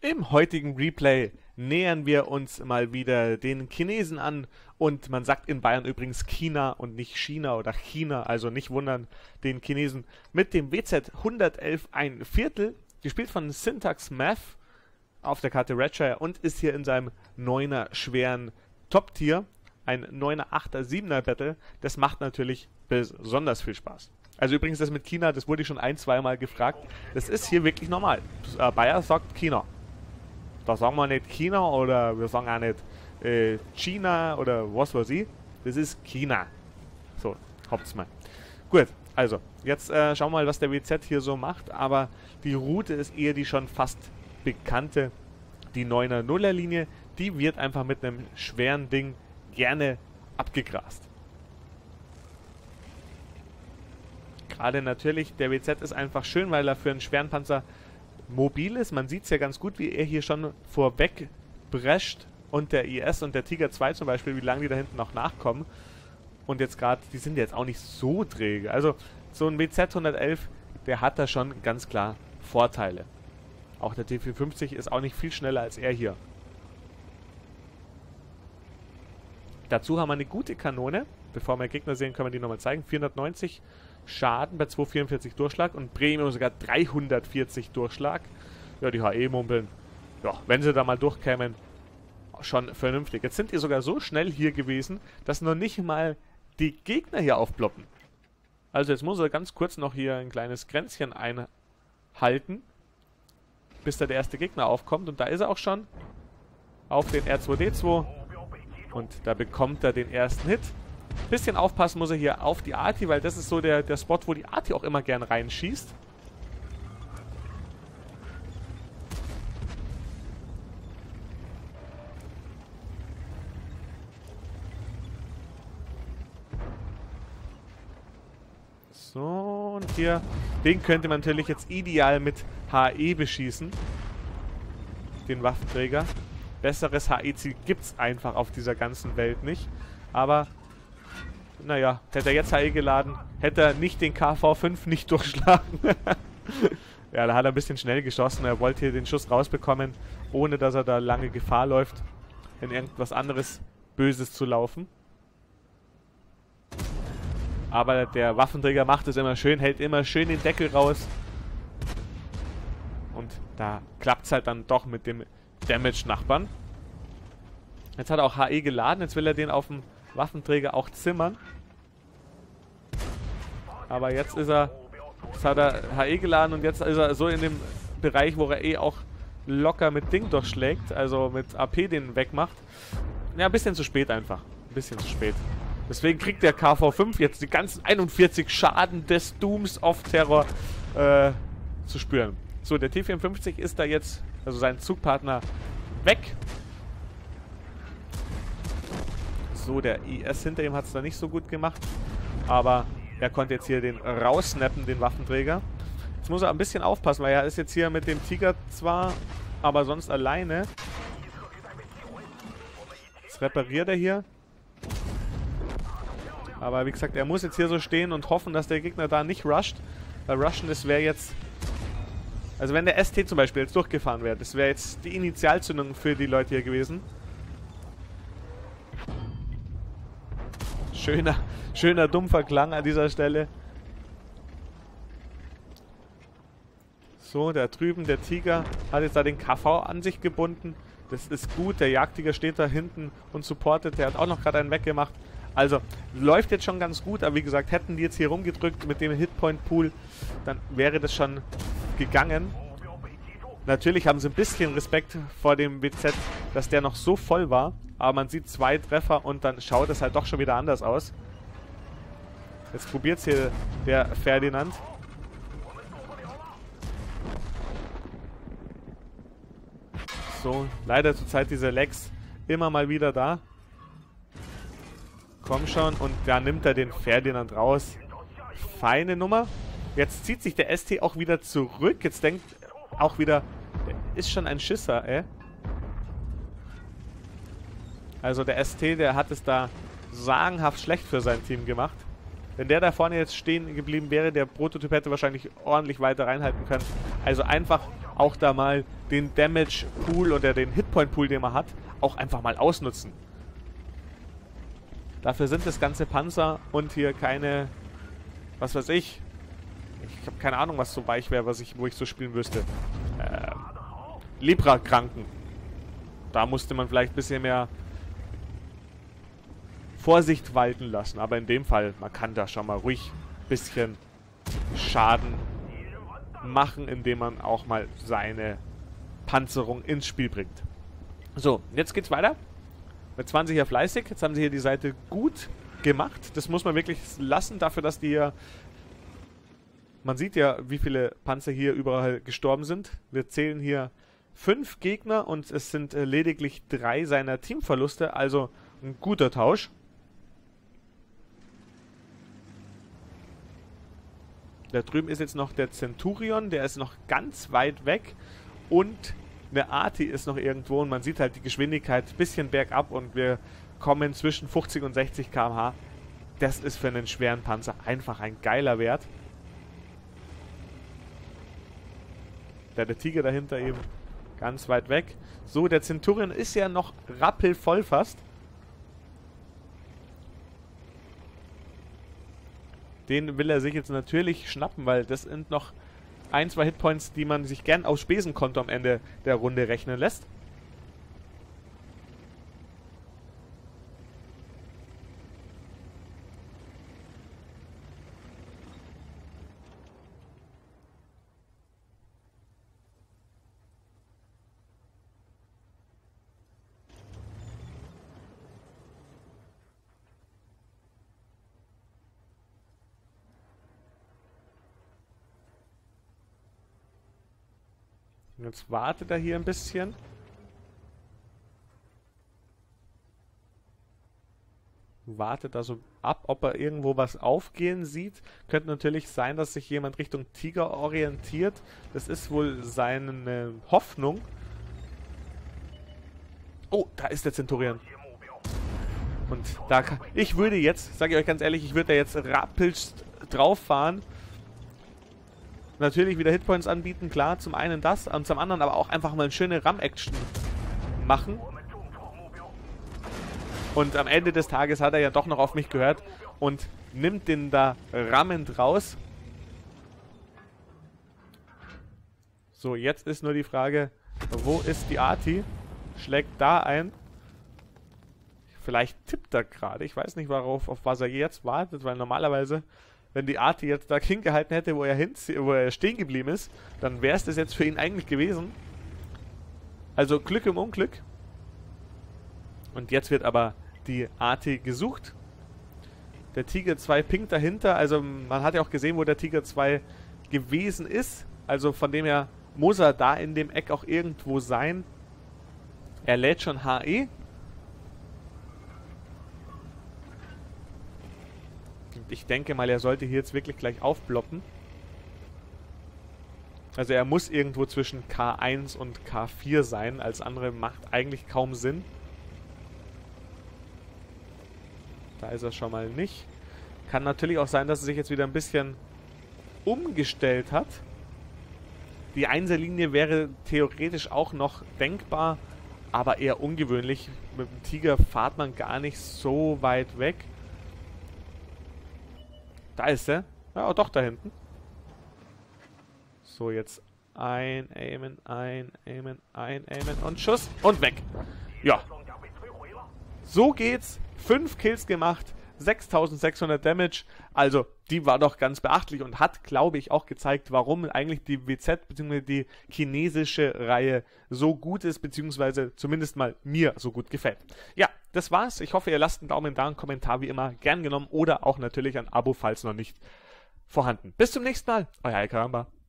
Im heutigen Replay nähern wir uns mal wieder den Chinesen an und man sagt in Bayern übrigens China und nicht China oder China, also nicht wundern, den Chinesen mit dem WZ 111 ein Viertel, gespielt von Syntax Math auf der Karte Redshire und ist hier in seinem 9er schweren Top-Tier, ein 9er, 8er, 7er Battle, das macht natürlich besonders viel Spaß. Also übrigens das mit China, das wurde ich schon ein-, zweimal gefragt, das ist hier wirklich normal. Bayer sagt China. Da sagen wir nicht China oder wir sagen auch nicht China oder was weiß ich. Das ist China. So, habt's mal. Gut, also, jetzt schauen wir mal, was der WZ hier so macht. Aber die Route ist eher die schon fast bekannte, die 9er Nuller-Linie. Die wird einfach mit einem schweren Ding gerne abgegrast. Gerade natürlich, der WZ ist einfach schön, weil er für einen schweren Panzer mobil ist. Man sieht es ja ganz gut, wie er hier schon vorweg brescht und der IS und der Tiger 2 zum Beispiel, wie lange die da hinten noch nachkommen. Und jetzt gerade, die sind jetzt auch nicht so träge. Also so ein WZ 111, der hat da schon ganz klar Vorteile. Auch der T450 ist auch nicht viel schneller als er hier. Dazu haben wir eine gute Kanone. Bevor wir Gegner sehen, können wir die nochmal zeigen. 490 Schaden bei 244 Durchschlag und Premium sogar 340 Durchschlag. Ja, die HE-Mumpeln, ja, wenn sie da mal durchkämen, schon vernünftig. Jetzt sind die sogar so schnell hier gewesen, dass noch nicht mal die Gegner hier aufploppen. Also jetzt muss er ganz kurz noch hier ein kleines Grenzchen einhalten, bis da der erste Gegner aufkommt. Und da ist er auch schon auf den R2D2 und da bekommt er den ersten Hit. Bisschen aufpassen muss er hier auf die Arti, weil das ist so der Spot, wo die Arti auch immer gern reinschießt. So, und hier, den könnte man natürlich jetzt ideal mit HE beschießen. Den Waffenträger. Besseres HE-Ziel gibt es einfach auf dieser ganzen Welt nicht. Aber naja, hätte er jetzt HE geladen, hätte er nicht den KV-5 nicht durchschlagen. Ja, da hat er ein bisschen schnell geschossen. Er wollte hier den Schuss rausbekommen, ohne dass er da lange Gefahr läuft, in irgendwas anderes Böses zu laufen. Aber der Waffenträger macht es immer schön, hält immer schön den Deckel raus. Und da klappt es halt dann doch mit dem Damage-Nachbarn. Jetzt hat er auch HE geladen, jetzt will er den auf dem Waffenträger auch zimmern. Aber jetzt hat er HE geladen und jetzt ist er so in dem Bereich, wo er auch locker mit Ding durchschlägt, also mit AP den wegmacht. Ja, ein bisschen zu spät einfach. Ein bisschen zu spät. Deswegen kriegt der KV-5 jetzt die ganzen 41 Schaden des Dooms of Terror zu spüren. So, der T54 ist da jetzt, also sein Zugpartner, weg. So, der IS hinter ihm hat es da nicht so gut gemacht. Aber er konnte jetzt hier den raussnappen, den Waffenträger. Jetzt muss er ein bisschen aufpassen, weil er ist jetzt hier mit dem Tiger zwar, aber sonst alleine. Jetzt repariert er hier. Aber wie gesagt, er muss jetzt hier so stehen und hoffen, dass der Gegner da nicht rusht. Weil rushen, das wäre jetzt... Also wenn der ST zum Beispiel jetzt durchgefahren wäre, das wäre jetzt die Initialzündung für die Leute hier gewesen. Schöner dumpfer Klang an dieser Stelle. So, da drüben, der Tiger hat jetzt da den KV an sich gebunden. Das ist gut, der Jagdtiger steht da hinten und supportet. Der hat auch noch gerade einen weggemacht. Also, läuft jetzt schon ganz gut, aber wie gesagt, hätten die jetzt hier rumgedrückt mit dem Hitpoint-Pool, dann wäre das schon gegangen. Natürlich haben sie ein bisschen Respekt vor dem WZ, dass der noch so voll war, aber man sieht 2 Treffer und dann schaut es halt doch schon wieder anders aus. Jetzt probiert es hier der Ferdinand. So, leider zurzeit diese Lags immer mal wieder da. Komm schon, und da nimmt er den Ferdinand raus. Feine Nummer. Jetzt zieht sich der ST auch wieder zurück. Jetzt denkt auch wieder, der ist schon ein Schisser, ey. Also der ST, der hat es da sagenhaft schlecht für sein Team gemacht. Wenn der da vorne jetzt stehen geblieben wäre, der Prototyp hätte wahrscheinlich ordentlich weiter reinhalten können. Also einfach auch da mal den Damage-Pool oder den Hitpoint-Pool, den man hat, auch einfach mal ausnutzen. Dafür sind das ganze Panzer und hier keine, was weiß ich. Ich habe keine Ahnung, was so weich wäre, wo ich so spielen müsste. Lepra-Kranken. Da musste man vielleicht ein bisschen mehr Vorsicht walten lassen. Aber in dem Fall, man kann da schon mal ruhig ein bisschen Schaden machen, indem man auch mal seine Panzerung ins Spiel bringt. So, jetzt geht's weiter. Mit 20 hier fleißig. Jetzt haben sie hier die Seite gut gemacht. Das muss man wirklich lassen, dafür, dass die hier... Man sieht ja, wie viele Panzer hier überall gestorben sind. Wir zählen hier 5 Gegner und es sind lediglich 3 seiner Teamverluste. Also ein guter Tausch. Da drüben ist jetzt noch der Centurion. Der ist noch ganz weit weg. Und eine Arti ist noch irgendwo. Und man sieht halt die Geschwindigkeit ein bisschen bergab. Und wir kommen zwischen 50 und 60 km/h. Das ist für einen schweren Panzer einfach ein geiler Wert. Der Tiger dahinter eben ganz weit weg. So, der Centurion ist ja noch rappelvoll fast. Den will er sich jetzt natürlich schnappen, weil das sind noch 1, 2 Hitpoints, die man sich gern aufs Spesenkonto am Ende der Runde rechnen lässt. Jetzt wartet er hier ein bisschen. Wartet also ab, ob er irgendwo was aufgehen sieht. Könnte natürlich sein, dass sich jemand Richtung Tiger orientiert. Das ist wohl seine Hoffnung. Oh, da ist der Centurion. Und da kann... Ich würde jetzt, sage ich euch ganz ehrlich, ich würde da jetzt rappelst drauf fahren. Natürlich wieder Hitpoints anbieten, klar, zum einen das und zum anderen aber auch einfach mal eine schöne Ram-Action machen. Und am Ende des Tages hat er ja doch noch auf mich gehört und nimmt den da rammend raus. So, jetzt ist nur die Frage, wo ist die Arti? Schlägt da ein. Vielleicht tippt er gerade. Ich weiß nicht, auf was er jetzt wartet, weil normalerweise... Wenn die Arti jetzt da hingehalten hätte, wo er stehen geblieben ist, dann wäre es das jetzt für ihn eigentlich gewesen. Also Glück im Unglück. Und jetzt wird aber die Arti gesucht. Der Tiger 2 pinkt dahinter. Also man hat ja auch gesehen, wo der Tiger 2 gewesen ist. Also von dem her muss er da in dem Eck auch irgendwo sein. Er lädt schon HE. Ich denke mal, er sollte hier jetzt wirklich gleich aufploppen. Also er muss irgendwo zwischen K1 und K4 sein. Alles andere macht eigentlich kaum Sinn. Da ist er schon mal nicht. Kann natürlich auch sein, dass er sich jetzt wieder ein bisschen umgestellt hat. Die Einserlinie wäre theoretisch auch noch denkbar, aber eher ungewöhnlich. Mit dem Tiger fahrt man gar nicht so weit weg. Da ist er. Ja, doch, da hinten. So, jetzt einaimen, einaimen, einaimen und Schuss und weg. Ja. So geht's. 5 Kills gemacht, 6600 Damage. Also, die war doch ganz beachtlich und hat, glaube ich, auch gezeigt, warum eigentlich die WZ bzw. die chinesische Reihe so gut ist, beziehungsweise zumindest mal mir so gut gefällt. Ja, das war's. Ich hoffe, ihr lasst einen Daumen da, einen Kommentar wie immer gern genommen oder auch natürlich ein Abo, falls noch nicht vorhanden. Bis zum nächsten Mal. Euer Alkaramba.